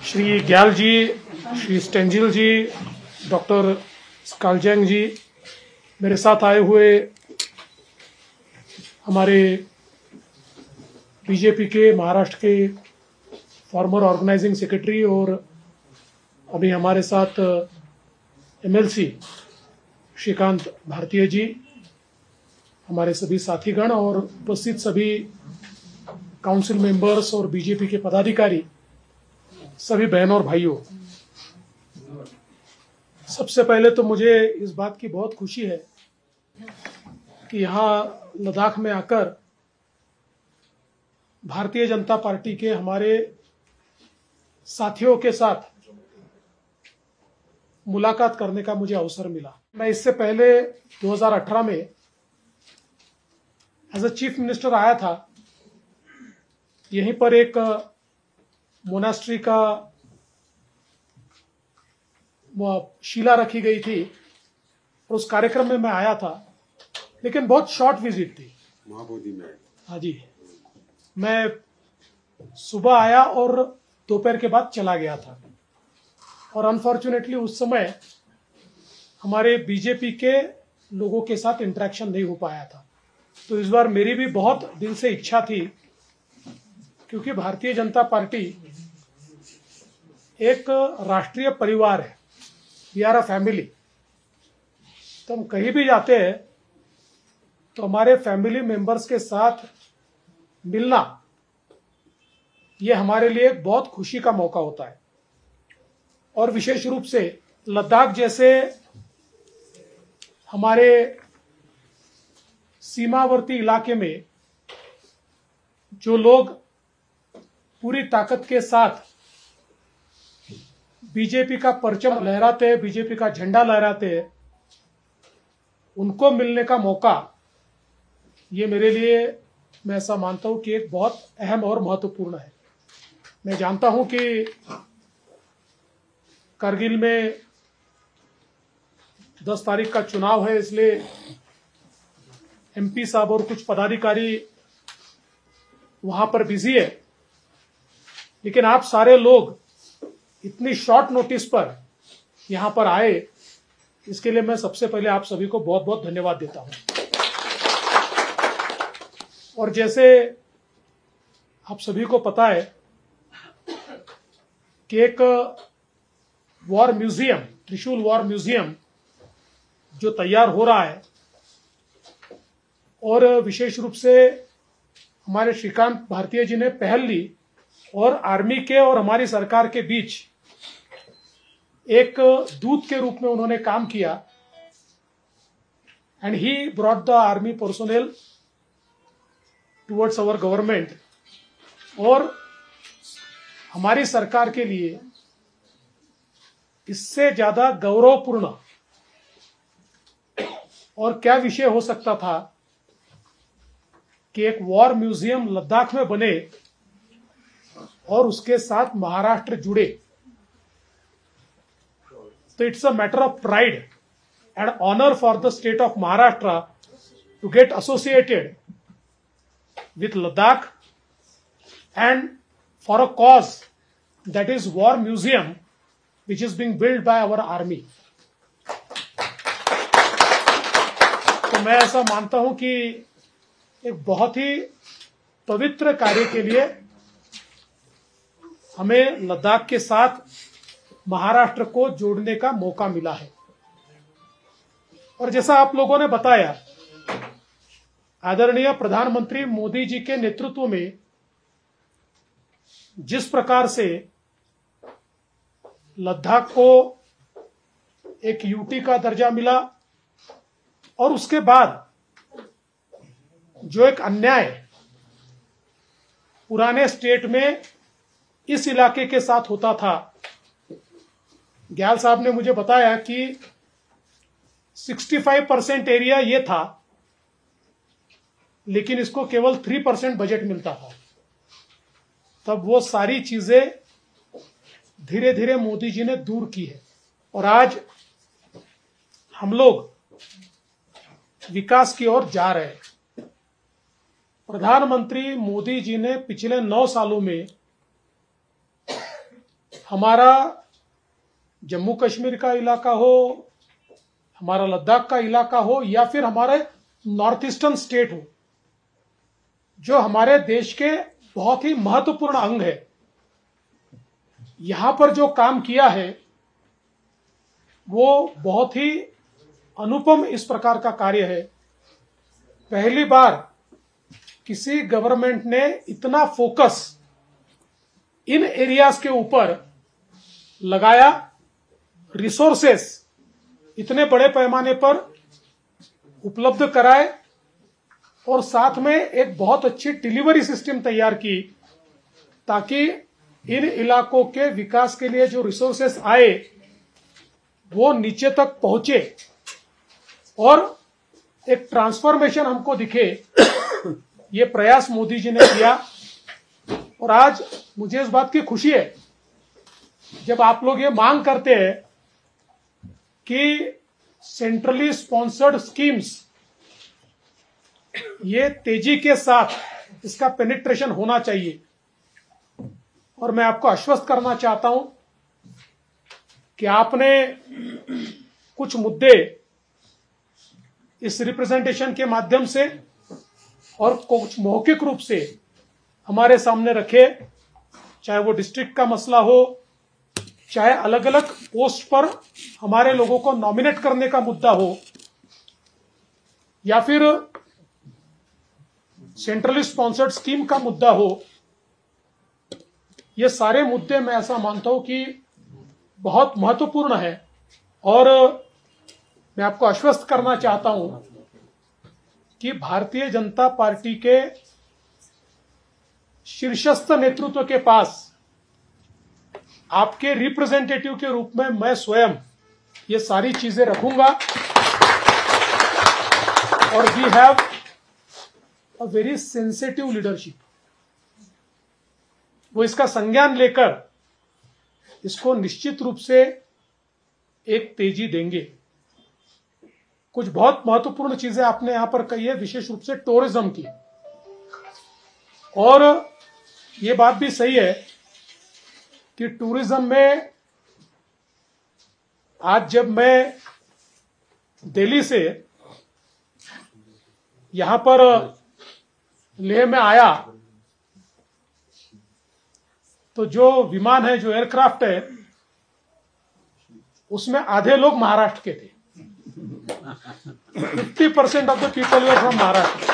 Shri Gyal ji, Shri Stanzin ji, doctor Skalzang ji, मेरे साथ आए हुए हमारे बीजेपी के महाराष्ट्र के फॉर्मर ऑर्गेनाइजिंग सेक्रेटरी और अभी हमारे साथ एमएलसी श्रीकांत भारतीय जी, हमारे सभी साथीगण और उपस्थित सभी काउंसिल मेंबर्स और बीजेपी के पदाधिकारी, सभी बहनों और भाइयों, सबसे पहले तो मुझे इस बात की बहुत खुशी है कि यहाँ लद्दाख में आकर भारतीय जनता पार्टी के हमारे साथियों के साथ मुलाकात करने का मुझे अवसर मिला। मैं इससे पहले 2018 में एज अ चीफ मिनिस्टर आया था। यहीं पर एक मोनास्ट्री का शिला रखी गई थी और उस कार्यक्रम में मैं आया था, लेकिन बहुत शॉर्ट विजिट थी। महाबोधि में। हाँ जी, मैं सुबह आया और दोपहर के बाद चला गया था और अनफॉर्चुनेटली उस समय हमारे बीजेपी के लोगों के साथ इंटरेक्शन नहीं हो पाया था। तो इस बार मेरी भी बहुत दिल से इच्छा थी, क्योंकि भारतीय जनता पार्टी एक राष्ट्रीय परिवार है, वी आर अ फैमिली। तो हम कहीं भी जाते हैं तो हमारे फैमिली मेंबर्स के साथ मिलना, ये हमारे लिए एक बहुत खुशी का मौका होता है। और विशेष रूप से लद्दाख जैसे हमारे सीमावर्ती इलाके में जो लोग पूरी ताकत के साथ बीजेपी का परचम लहराते हैं, बीजेपी का झंडा लहराते हैं, उनको मिलने का मौका, ये मेरे लिए, मैं ऐसा मानता हूं कि एक बहुत अहम और महत्वपूर्ण है। मैं जानता हूं कि करगिल में 10 तारीख का चुनाव है, इसलिए एमपी साहब और कुछ पदाधिकारी वहां पर बिजी है, लेकिन आप सारे लोग इतनी शॉर्ट नोटिस पर यहां पर आए, इसके लिए मैं सबसे पहले आप सभी को बहुत बहुत धन्यवाद देता हूं। और जैसे आप सभी को पता है कि एक war museum, Trishul war museum जो तैयार हो रहा है, और विशेष रूप से हमारे श्रीकांत भारतीय जी ने पहल ली और आर्मी के और हमारी सरकार के बीच एक दूत के रूप में उन्होंने काम किया, and he brought the army personnel towards our government. और हमारी सरकार के लिए इससे ज्यादा गौरवपूर्ण और क्या विषय हो सकता था कि एक वॉर म्यूजियम लद्दाख में बने और उसके साथ महाराष्ट्र जुड़े। तो it's a matter of pride and honour for the state of Maharashtra to get associated with Ladakh and for a cause that is war museum which is being build by our army. तो मैं ऐसा मानता हूं कि एक बहुत ही पवित्र कार्य के लिए हमें लद्दाख के साथ महाराष्ट्र को जोड़ने का मौका मिला है। और जैसा आप लोगों ने बताया, आदरणीय प्रधानमंत्री मोदी जी के नेतृत्व में जिस प्रकार से लद्दाख को एक यूटी का दर्जा मिला, और उसके बाद जो एक अन्याय पुराने स्टेट में इस इलाके के साथ होता था, ग्याल साहब ने मुझे बताया कि 65% एरिया ये था, लेकिन इसको केवल 3% बजट मिलता था। तब वो सारी चीजें धीरे धीरे मोदी जी ने दूर की है और आज हम लोग विकास की ओर जा रहे हैं। प्रधानमंत्री मोदी जी ने पिछले 9 सालों में हमारा जम्मू कश्मीर का इलाका हो, हमारा लद्दाख का इलाका हो, या फिर हमारे नॉर्थ ईस्टर्न स्टेट हो, जो हमारे देश के बहुत ही महत्वपूर्ण अंग है, यहां पर जो काम किया है वो बहुत ही अनुपम इस प्रकार का कार्य है। पहली बार किसी गवर्नमेंट ने इतना फोकस इन एरियाज के ऊपर लगाया, रिसोर्सेस इतने बड़े पैमाने पर उपलब्ध कराए और साथ में एक बहुत अच्छी डिलीवरी सिस्टम तैयार की, ताकि इन इलाकों के विकास के लिए जो रिसोर्सेस आए वो नीचे तक पहुंचे और एक ट्रांसफॉर्मेशन हमको दिखे। ये प्रयास मोदी जी ने किया और आज मुझे इस बात की खुशी है जब आप लोग ये मांग करते हैं कि सेंट्रली स्पॉन्सर्ड स्कीम्स ये तेजी के साथ इसका पेनिट्रेशन होना चाहिए। और मैं आपको आश्वस्त करना चाहता हूं कि आपने कुछ मुद्दे इस रिप्रेजेंटेशन के माध्यम से और कुछ मौखिक रूप से हमारे सामने रखे, चाहे वो डिस्ट्रिक्ट का मसला हो, चाहे अलग अलग पोस्ट पर हमारे लोगों को नॉमिनेट करने का मुद्दा हो, या फिर सेंट्रली स्पॉन्सर्ड स्कीम का मुद्दा हो। ये सारे मुद्दे मैं ऐसा मानता हूं कि बहुत महत्वपूर्ण है और मैं आपको आश्वस्त करना चाहता हूं कि भारतीय जनता पार्टी के शीर्षस्थ नेतृत्व के पास आपके रिप्रेजेंटेटिव के रूप में मैं स्वयं ये सारी चीजें रखूंगा। और we have a very sensitive leadership. वो इसका संज्ञान लेकर इसको निश्चित रूप से एक तेजी देंगे। कुछ बहुत महत्वपूर्ण चीजें आपने यहां पर कही है, विशेष रूप से टूरिज्म की। और ये बात भी सही है कि टूरिज्म में आज जब मैं दिल्ली से यहां पर लेह में आया तो जो विमान है, जो एयरक्राफ्ट है, उसमें आधे लोग महाराष्ट्र के थे। 50% of the people were from Maharashtra.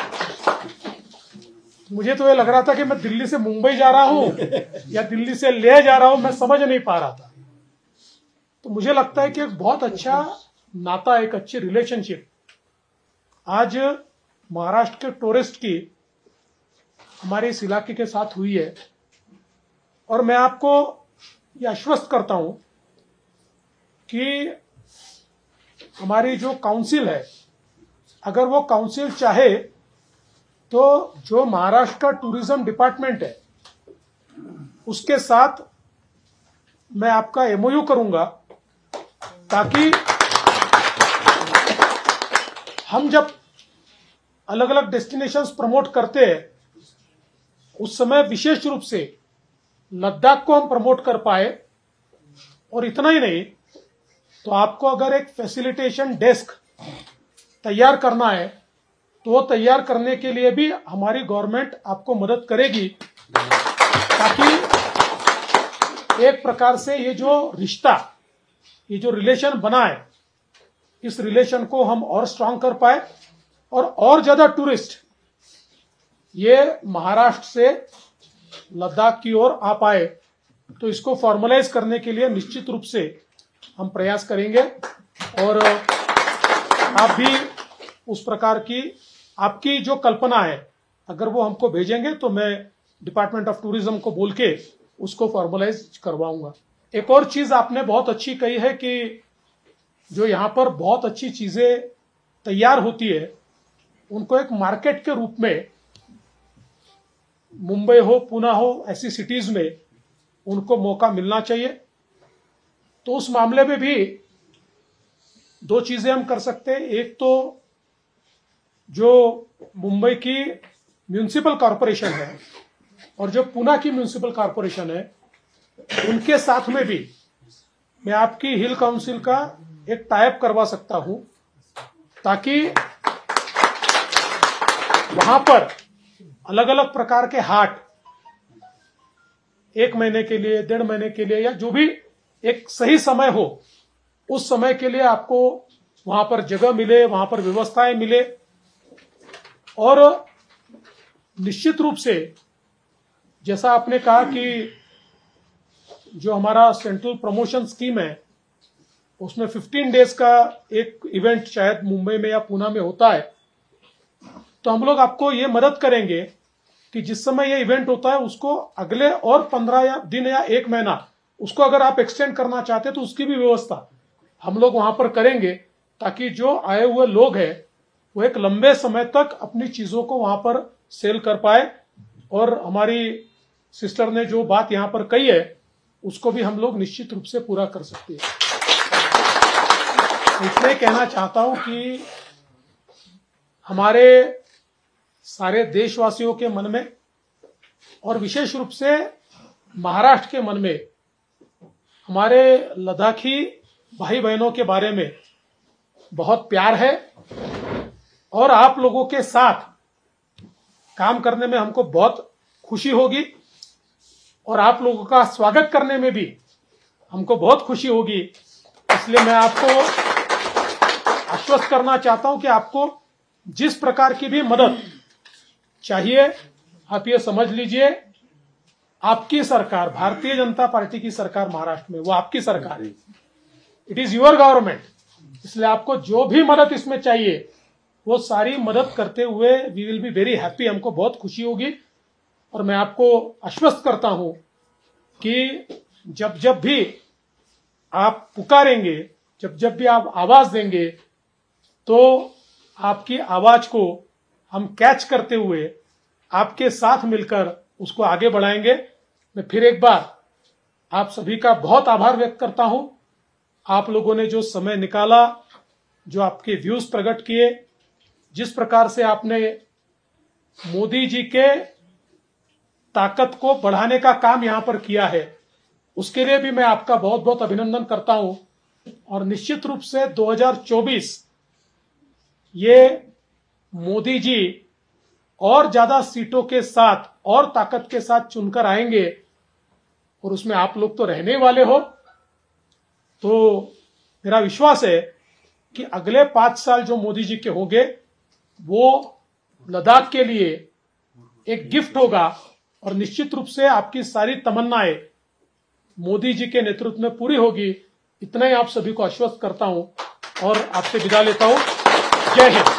मुझे तो ये लग रहा था कि मैं दिल्ली से मुंबई जा रहा हूं या दिल्ली से लेह जा रहा हूं, मैं समझ नहीं पा रहा था। तो मुझे लगता है कि एक बहुत अच्छा नाता, एक अच्छी रिलेशनशिप आज महाराष्ट्र के टूरिस्ट की हमारे इस इलाके के साथ हुई है। और मैं आपको ये आश्वस्त करता हूं कि हमारी जो काउंसिल है, अगर वो काउंसिल चाहे तो जो महाराष्ट्र का टूरिज्म डिपार्टमेंट है उसके साथ मैं आपका एमओयू करूंगा, ताकि हम जब अलग अलग डेस्टिनेशंस प्रमोट करते हैं उस समय विशेष रूप से लद्दाख को हम प्रमोट कर पाए। और इतना ही नहीं, तो आपको अगर एक फैसिलिटेशन डेस्क तैयार करना है तो वो तैयार करने के लिए भी हमारी गवर्नमेंट आपको मदद करेगी, ताकि एक प्रकार से ये जो रिश्ता, ये जो रिलेशन बना है, इस रिलेशन को हम और स्ट्रांग कर पाए और ज्यादा टूरिस्ट ये महाराष्ट्र से लद्दाख की ओर आ पाए। तो इसको फॉर्मलाइज करने के लिए निश्चित रूप से हम प्रयास करेंगे। और आप भी उस प्रकार की आपकी जो कल्पना है, अगर वो हमको भेजेंगे तो मैं डिपार्टमेंट ऑफ टूरिज्म को बोल के उसको फॉर्मलाइज करवाऊंगा। एक और चीज आपने बहुत अच्छी कही है कि जो यहाँ पर बहुत अच्छी चीजें तैयार होती है उनको एक मार्केट के रूप में, मुंबई हो, पुणे हो, ऐसी सिटीज में उनको मौका मिलना चाहिए। तो उस मामले में भी दो चीजें हम कर सकते हैं। एक तो जो मुंबई की म्युनिसिपल कॉरपोरेशन है और जो पुणे की म्युनिसिपल कॉरपोरेशन है, उनके साथ में भी मैं आपकी हिल काउंसिल का एक टाइप करवा सकता हूं, ताकि वहां पर अलग अलग प्रकार के हाट 1 महीने के लिए, 1.5 महीने के लिए, या जो भी एक सही समय हो, उस समय के लिए आपको वहां पर जगह मिले, वहां पर व्यवस्थाएं मिले। और निश्चित रूप से जैसा आपने कहा कि जो हमारा सेंट्रल प्रमोशन स्कीम है, उसमें 15 डेज का एक इवेंट शायद मुंबई में या पूना में होता है, तो हम लोग आपको ये मदद करेंगे कि जिस समय ये इवेंट होता है उसको अगले और 15 दिन या 1 महीना उसको अगर आप एक्सटेंड करना चाहते हैं तो उसकी भी व्यवस्था हम लोग वहां पर करेंगे, ताकि जो आए हुए लोग हैं वो एक लंबे समय तक अपनी चीजों को वहां पर सेल कर पाए। और हमारी सिस्टर ने जो बात यहां पर कही है उसको भी हम लोग निश्चित रूप से पूरा कर सकते हैं। इसलिए कहना चाहता हूं कि हमारे सारे देशवासियों के मन में और विशेष रूप से महाराष्ट्र के मन में हमारे लद्दाखी भाई बहनों के बारे में बहुत प्यार है, और आप लोगों के साथ काम करने में हमको बहुत खुशी होगी, और आप लोगों का स्वागत करने में भी हमको बहुत खुशी होगी। इसलिए मैं आपको आश्वस्त करना चाहता हूं कि आपको जिस प्रकार की भी मदद चाहिए, आप ये समझ लीजिए, आपकी सरकार, भारतीय जनता पार्टी की सरकार महाराष्ट्र में, वो आपकी सरकार है, इट इज योर गवर्नमेंट। इसलिए आपको जो भी मदद इसमें चाहिए वो सारी मदद करते हुए we will be very happy, हमको बहुत खुशी होगी। और मैं आपको आश्वस्त करता हूं कि जब जब भी आप पुकारेंगे, जब जब भी आप आवाज देंगे, तो आपकी आवाज को हम कैच करते हुए आपके साथ मिलकर उसको आगे बढ़ाएंगे। मैं फिर एक बार आप सभी का बहुत आभार व्यक्त करता हूं। आप लोगों ने जो समय निकाला, जो आपके व्यूज प्रकट किए, जिस प्रकार से आपने मोदी जी के ताकत को बढ़ाने का काम यहां पर किया है, उसके लिए भी मैं आपका बहुत बहुत अभिनंदन करता हूं। और निश्चित रूप से 2024 ये मोदी जी और ज्यादा सीटों के साथ और ताकत के साथ चुनकर आएंगे, और उसमें आप लोग तो रहने वाले हो। तो मेरा विश्वास है कि अगले 5 साल जो मोदी जी के होंगे वो लद्दाख के लिए एक गिफ्ट होगा, और निश्चित रूप से आपकी सारी तमन्नाएं मोदी जी के नेतृत्व में पूरी होगी। इतना ही आप सभी को आश्वस्त करता हूं और आपसे विदा लेता हूं। जय हिंद।